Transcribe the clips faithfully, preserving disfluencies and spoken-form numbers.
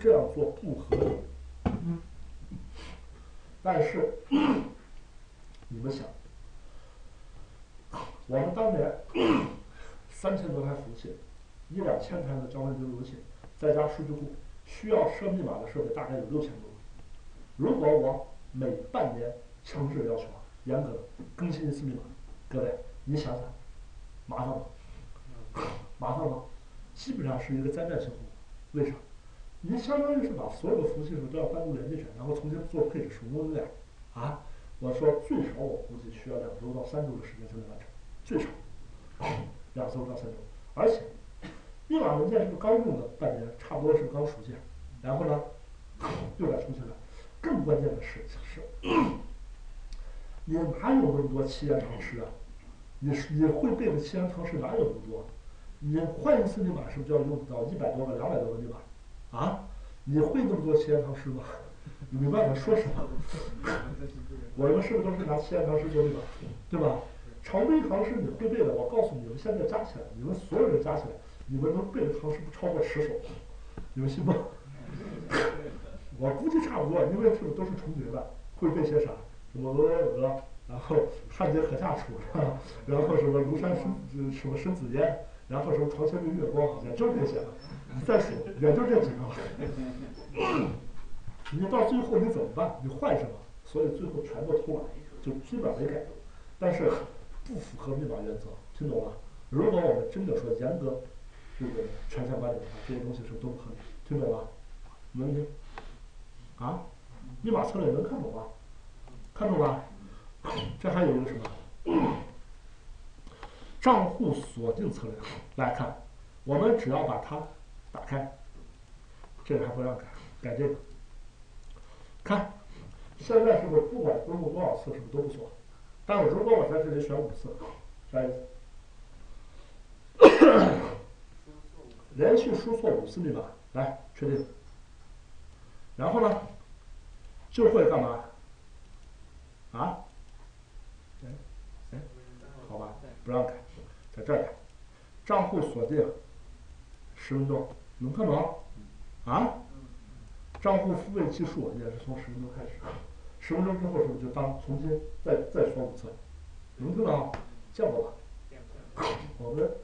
这样做不合理。但是你们想，我们当年三千多台服务器，一两千台的交换记录器，再加数据库，需要设密码的设备大概有六千多个。如果我每半年强制要求严格更新一次密码，各位你想想，麻烦吗？麻烦吗？基本上是一个灾难性后果。为啥？你相当于是把所有的服务器都要单独连进去，然后重新做配置，手工有点啊。我说最少我估计需要两周到三周的时间才能完成，最少两周到三周。而且密码文件是不是刚用了半年，差不多是刚熟悉，然后呢又得重新来。更关键的是是，你哪有那么多七言长诗啊？你你会背的七言长诗哪有那么多？你换一次密码是不是就要用到一百多个、两百多个密码？啊，你会那么多七言长诗吗？你明白我说什么？我们是不是都是拿七言长诗做密码，对吧？常规唐诗你会背的，我告诉你们，现在加起来，你们所有人加起来，你们能背的唐诗不超过十首，你们信吗？我估计差不多，因为是不是都是重叠的？会背些啥？什么鹅鹅鹅，然后汉奸河下楚，然后什么庐山生什么生紫烟，然后什么床前明月光，也就这些了。你再数，也就这几个。你到最后你怎么办？你换什么？所以最后全都偷了，就基本没改动。但是不符合密码原则，听懂了？如果我们真的说严格这个权限管理的话，这些东西是都不合理，听懂了？没问题？啊？密码策略能看懂吗？看懂了？这还有一个什么？账户锁定策略来看，我们只要把它打开，这个还不让改，改这个。看，现在是不是不管登录多少次，是不是都不锁？但是如果我在这里选五次，啥意思？连续输错五次密码，来确定。然后呢，就会干嘛？啊？哎哎，好吧，不让改，在这儿改。账户锁定十分钟，能看懂？啊？账户付费计数也是从十分钟开始，十分钟之后是不是就当重新再再锁五次？能听懂？见过吧？我们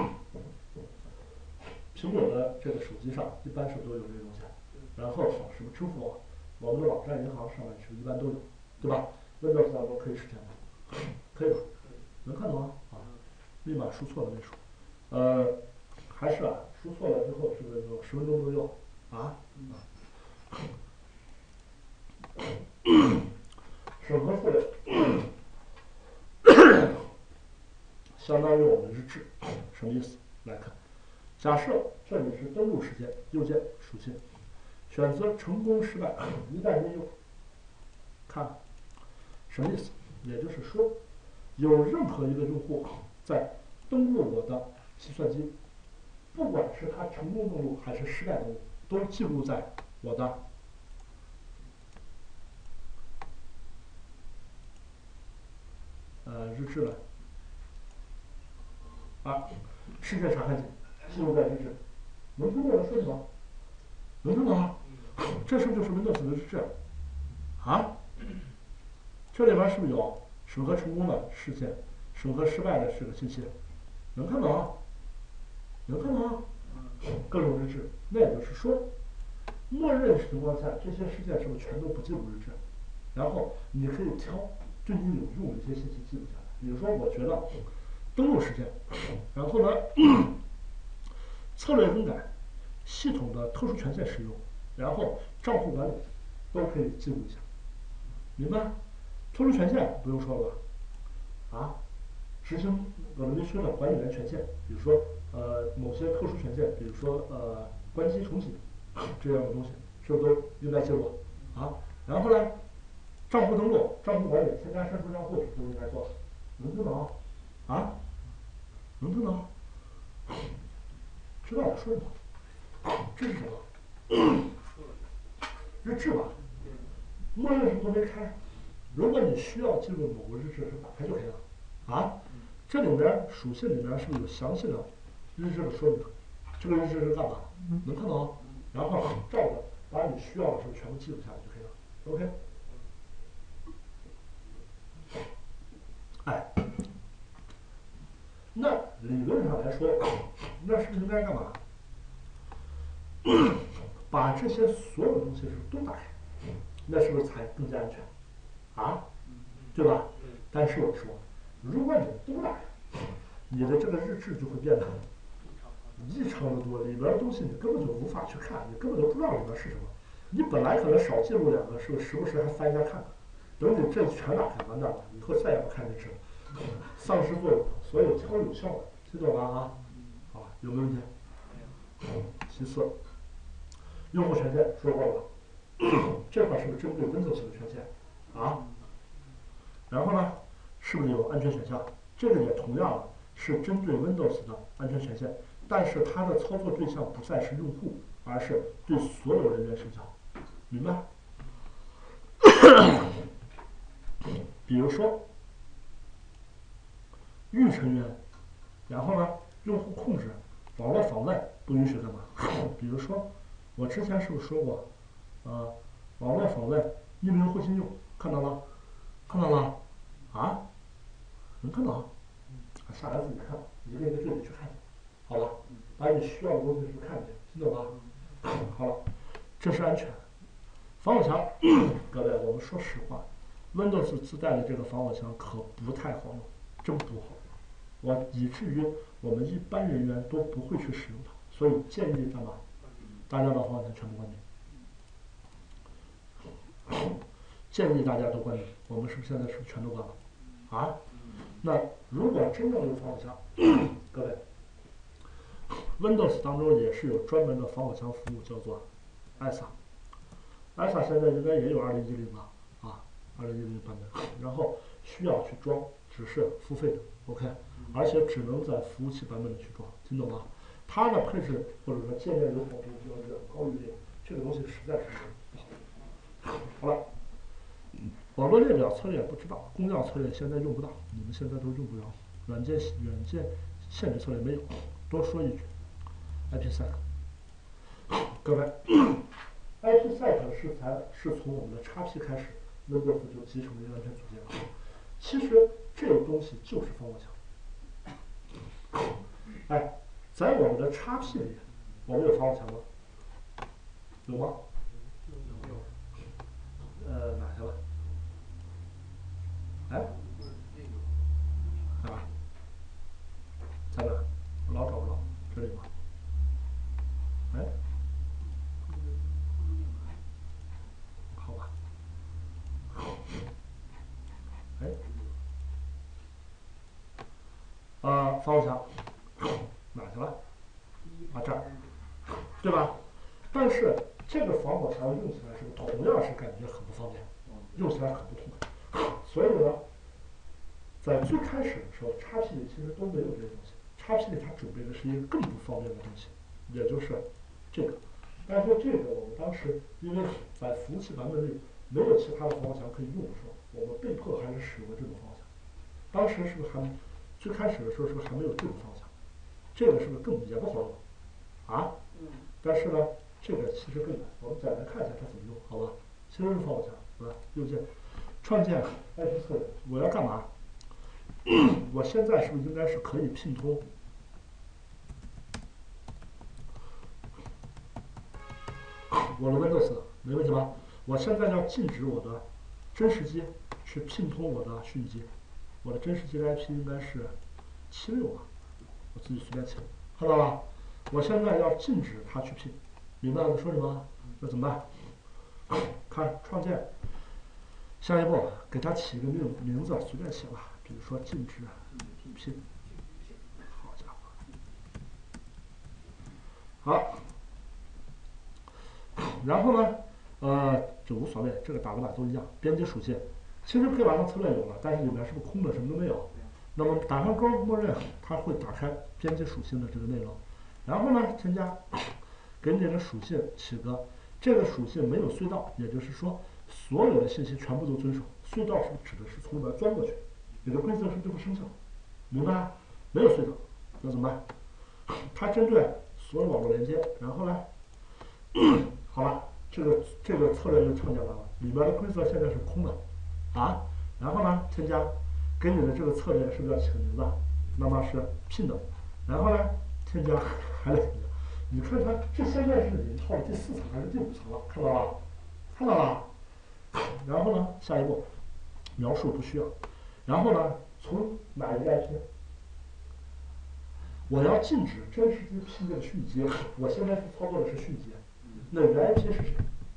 苹果的这个手机上一般是都有这个东西，然后什么支付宝，我们的网站银行上面是一般都有，对吧 ？Windows 当中可以实现吗？可以吧？能看懂吗？啊，密码输错了没输？呃，还是啊，输错了之后是不是就十分钟左右啊？审核策略相当于我们日志，什么意思？来看，假设这里是登录时间，右键属性，选择成功失败，一旦应用，看什么意思？也就是说，有任何一个用户在登录我的计算机，不管是他成功登录还是失败登录，都记录在我的呃日志了。啊，事件查看记记录在日志，能听懂我说什么？能听懂吗？这是不是就是 Windows 的日志？啊？这里边是不是有审核成功的事件，审核失败的这个信息？能看懂？能看懂？各种日志，那也就是说，默认情况下，这些事件是不是全都不记录日志？然后你可以挑对你有用的一些信息记录下来。比如说，我觉得登录时间，然后呢，策略更改，系统的特殊权限使用，然后账户管理都可以记录一下，明白？特殊权限不用说了吧？啊，执行我们说的管理员权限，比如说呃某些特殊权限，比如说呃关机重启这样的东西，是不是都应该记录啊？然后呢，账户登录、账户管理、添加删除账户是不是都应该做？能听懂？啊？能听懂？知道我说什么？这是什么？日志吧，默认什么都没开。如果你需要记录某个日志，是打开就可以了。啊，这里面属性里面是不是有详细的日志的说明？这个日志是干嘛？能看懂？然后照着把你需要的时候全部记录下来就可以了。OK。哎，那理论上来说，那是不是应该干嘛？把这些所有东西是都打开，那是不是才更加安全？啊，对吧？但是我说，如果你都打开，你的这个日志就会变得异常的多，里边的东西你根本就无法去看，你根本就不知道里边是什么。你本来可能少记录两个，是不是时不时还翻一下看看？等你这全打开，完蛋了，以后再也不看日志了，丧失作用，所以超有效的，听懂了啊？好，有没有问题？其次，用户权限说过了，这块是不是针对 Windows 的权限啊？然后呢，是不是有安全选项？这个也同样的是针对 Windows 的安全权限，但是它的操作对象不再是用户，而是对所有人员生效，明白？比如说，域成员，然后呢，用户控制，网络访问不允许干嘛？比如说，我之前是不是说过，呃，网络访问匿名互信用，看到了？看到了？啊？能看到？下来自己看，一个一个对比去看，好吧？把你需要的东西是不是看见？听懂吗？好了，这是安全。防火墙，各位，我们说实话 ，Windows 自带的这个防火墙可不太好用，真不好用，我以至于我们一般人员都不会去使用它，所以建议干嘛？大家把防火墙全部关闭。建议大家都关闭。我们是不是现在是不是全都关了？啊？那如果真要用防火墙，各位 ，Windows 当中也是有专门的防火墙服务，叫做 I S A。I S A 现在应该也有二零一零吧？啊，二零一零版本，然后需要去装，只是付费的 ，OK， 而且只能在服务器版本里去装，听懂吗？它的配置或者说界面友好度要远高于这个，这个东西实在是不好。好了。网络列表策略不知道，公钥策略现在用不到，你们现在都用不着。软件软件限制策略没有。多说一句 ，I P sec， 各位 ，I P sec 是才是从我们的 X P 开始 ，Windows 就集成的安全组件了。其实这个东西就是防火墙。哎，在我们的 X P 里，我们有防火墙吗？有吗？呃，哪去了？哎，啊，在哪？我老找不着，这里吗？哎，好吧。哎，啊，防火墙哪去了？啊，这儿，对吧？但是这个防火墙用起来是不是同样是感觉很不方便，用起来很不痛快？所以呢，在最开始的时候 ，X P 里其实都没有这些东西。X P 里它准备的是一个更不方便的东西，也就是这个。但是这个我们当时因为在服务器版本里没有其他的防火墙可以用的时候，我们被迫还是使用了这种防火墙。当时是不是还最开始的时候是不是还没有这种防火墙？这个是不是更也不好用啊？但是呢，这个其实更难。我们再来看一下它怎么用，好吧？其实是防火墙，是吧？右键创建 I P 策略，我要干嘛？我现在是不是应该是可以拼通我的 Windows 没问题吧？我现在要禁止我的真实机去拼通我的虚拟机，我的真实机的 I P 应该是七六吧，我自己随便起，看到了？我现在要禁止它去拼，明白我说什么？那怎么办？看创建，下一步给它起一个名名字，随便写吧，比如说禁止拼。好家伙，好。然后呢，呃，就无所谓，这个打不打都一样。编辑属性，其实配完了策略有了，但是里面是不是空的，什么都没有？那么打上勾，默认它会打开编辑属性的这个内容。然后呢，添加，给你的属性起个，这个属性没有隧道，也就是说所有的信息全部都遵守。隧道是指的是从里边钻过去，你的规则是就不生效，明白？没有隧道，那怎么办？它针对所有网络连接，然后呢？好了， 这个这个策略就创建完了，里边的规则现在是空的，啊，然后呢，添加，给你的这个策略是不是要起个名字？那么是 pin 的，然后呢，添加还得添加，你看看这现在是已经到了第四层还是第五层了？看到吧？看到了。然后呢，下一步，描述不需要，然后呢，从哪一个 I P？我要禁止真实机拼这个虚拟机，我现在是操作的是虚拟机，那原 I P 是谁？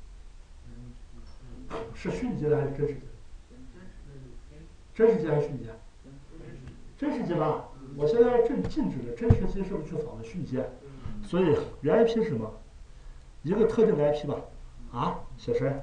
是虚拟机的还是真实机？真实机还是虚拟机？真实机吧。我现在要禁禁止的真实机是不是去访问虚拟机？所以原 I P 是什么？一个特定的 I P 吧。啊，写谁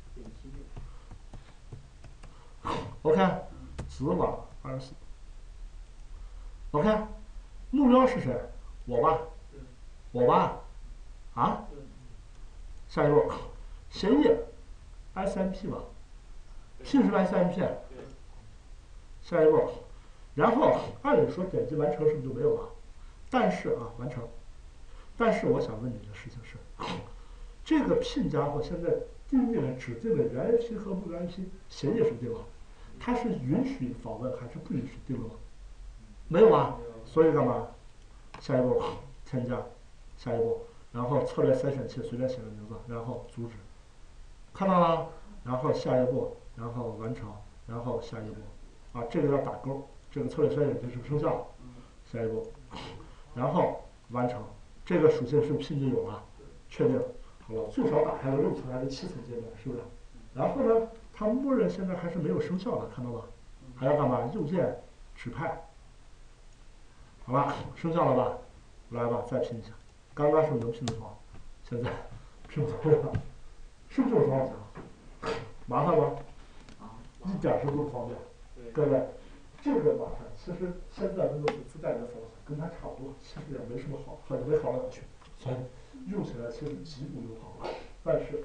？OK， 子网二十四。OK， 目标是谁？我吧，我吧，啊，下一步，协议 S M P 吧 ，P 是不是 S M P？ 下一步，然后按理说点击完成是不是就没有了？但是啊，完成。但是我想问你的事情是，这个 pin 家伙现在定义了指定的原 I P 和目标 I P 协议是不是定了？它是允许访问还是不允许定了吗？没有啊，所以干嘛？下一步添加，下一步，然后策略筛选器随便写个名字，然后阻止，看到了？然后下一步，然后完成，然后下一步，啊，这个要打勾，这个策略筛选器是不是生效了？下一步，然后完成，这个属性是不是 pin 就有了？确定，好了，最少打开了六层还是七层阶段，是不是？然后呢，它默认现在还是没有生效的，看到吧？还要干嘛？右键指派。好吧，生效了吧？来吧，再拼一下。刚刚是不是能拼得出来？现在拼不出来了，是不是这么方法？麻烦吗？一点儿都不方便。各位，这个麻烦其实现在 Windows 自带的方法跟它差不多，其实也没什么好，很没好哪去，所以用起来其实极度友好。但是，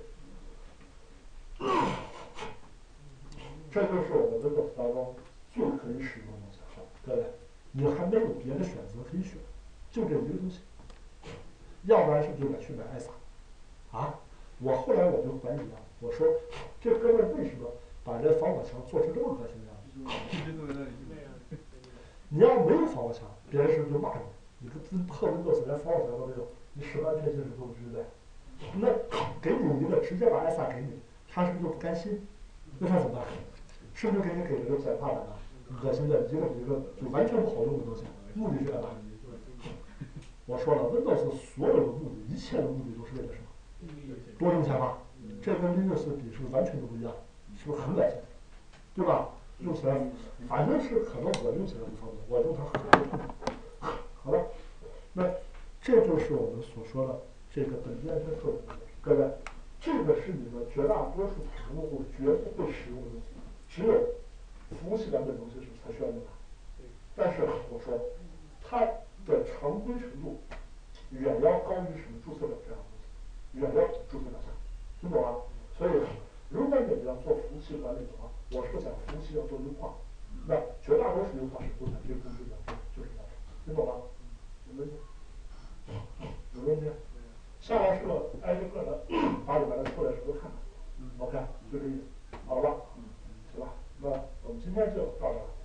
这就是我们 Windows 当中最可以使用的东西了。各位。你还没有别的选择可以选，就这一个东西，要不然是不是就得去买艾萨？啊，我后来我就怀疑了，我说这哥们儿为什么把这防火墙做成这么恶心的样子？你要没有防火墙，别人是不是就骂你？你个破 Windows 连防火墙都没有，你使安全系统都不知道。那给你一个直接把艾萨给你，他是不是就不甘心？那他怎么办？是不是给你给了个简化版的？恶心的一个比一个就完全不好用的东西，目的是干嘛？我说了 ，Windows 所有的目的，一切的目的都是为了什么？多挣钱吧？这跟 Linux 比是不是完全都不一样？是不是很恶心？对吧？用起来，反正是可能我用起来不方便，我用它很方便。好了，那这就是我们所说的这个本地安全特点。各位，这个是你们绝大多数普通用户绝不会使用的东西，只有。服务器版本东西是才需要用它，但是我说它的常规程度远要高于什么注册表这样的东西，远要比注册表强，听懂吗？所以如果你们要做服务器管理的话，我是讲服务器要做优化，那绝大多数优化是都在这个工具里面做，就是这样，听懂吗？有问题？有问题？下来是挨着个的把里面的策略是都看看 ，OK，就这意思，好了吧？行吧，那我们今天就到这儿。